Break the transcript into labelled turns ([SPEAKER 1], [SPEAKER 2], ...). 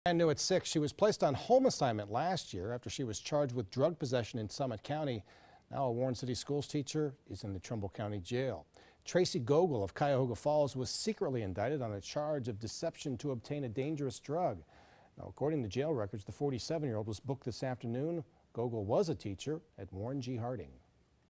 [SPEAKER 1] Brand new at 6, she was placed on home assignment last year after she was charged with drug possession in Summit County. Now a Warren City Schools teacher is in the Trumbull County Jail. Tracy Gogol of Cuyahoga Falls was secretly indicted on a charge of deception to obtain a dangerous drug. Now, according to jail records, the 47-year-old was booked this afternoon. Gogol was a teacher at Warren G. Harding.